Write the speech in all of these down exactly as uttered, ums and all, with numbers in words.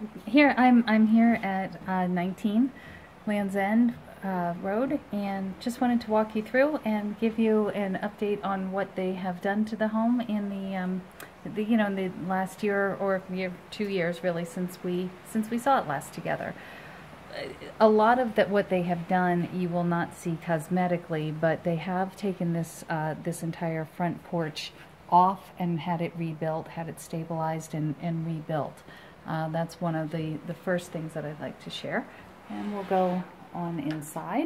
Here I'm I'm here at uh, nineteen Land's End uh, Road, and just wanted to walk you through and give you an update on what they have done to the home in the, um, the you know in the last year or year, two years really since we since we saw it last together. A lot of that what they have done you will not see cosmetically, but they have taken this uh, this entire front porch off and had it rebuilt, had it stabilized and, and rebuilt. Uh, that's one of the, the first things that I'd like to share. And we'll go on inside.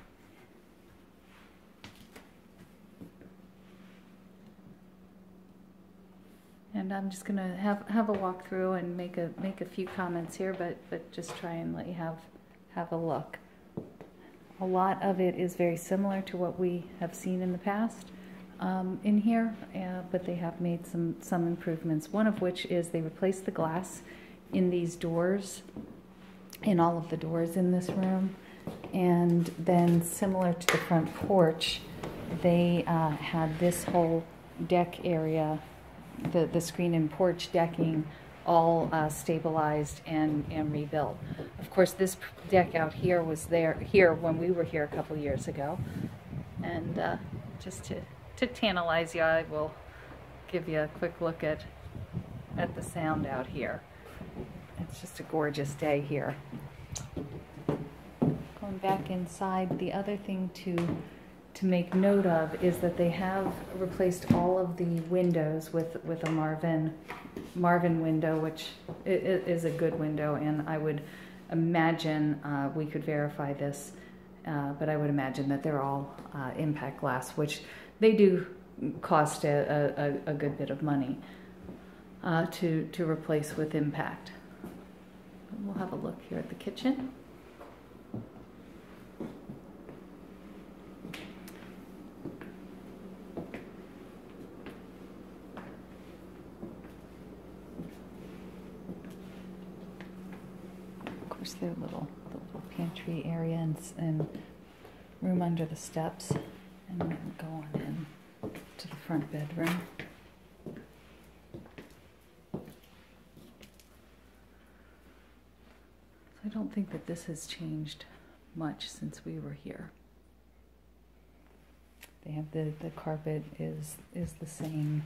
And I'm just gonna have, have a walk through and make a make a few comments here, but, but just try and let you have have a look. A lot of it is very similar to what we have seen in the past. Um, in here, uh, but they have made some some improvements. One of which is they replaced the glass in these doors, in all of the doors in this room, and then similar to the front porch, they uh, had this whole deck area, the the screen and porch decking, all uh, stabilized and and rebuilt. Of course, this deck out here was there here when we were here a couple years ago, and uh, just to To tantalize you, I will give you a quick look at at the sound out here. It's just a gorgeous day here. Going back inside, the other thing to to make note of is that they have replaced all of the windows with with a Marvin Marvin window, which is a good window, and I would imagine uh, we could verify this, uh, but I would imagine that they're all uh, impact glass, which they do cost a, a, a good bit of money uh, to, to replace with impact. We'll have a look here at the kitchen. Of course, their little, the little pantry area and, and room under the steps. And then go on in to the front bedroom. So I don't think that this has changed much since we were here. They have the, the carpet is is the same.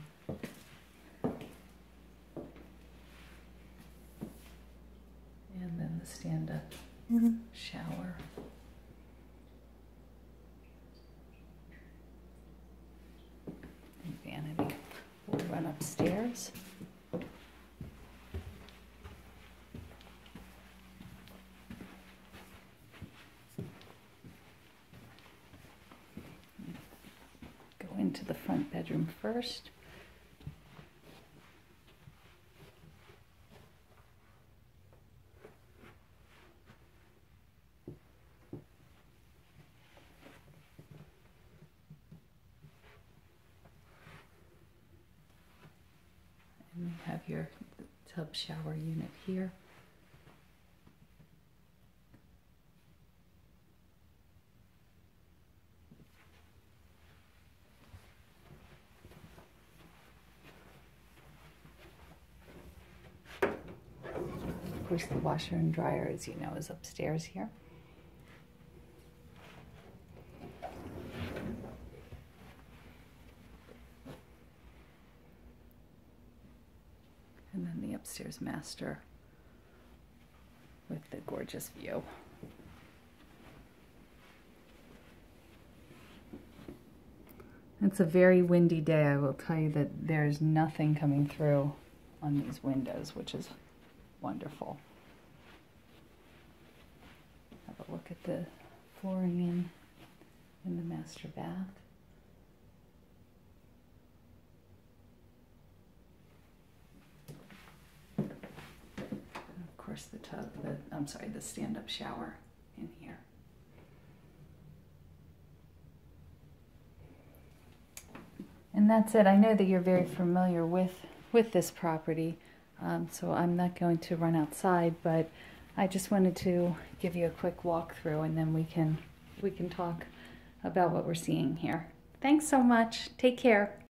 And then the stand-up mm-hmm. shower. Vanity. We'll run upstairs. Go into the front bedroom first. And you have your tub shower unit here. Of course, the washer and dryer, as you know, is upstairs here. And then the upstairs master with the gorgeous view. It's a very windy day. I will tell you that there's nothing coming through on these windows, which is wonderful. Have a look at the flooring in, in the master bath. Of course, the tub, the, I'm sorry, the stand-up shower in here. And that's it. I know that you're very familiar with, with this property, um, so I'm not going to run outside, but I just wanted to give you a quick walkthrough, and then we can, we can talk about what we're seeing here. Thanks so much. Take care.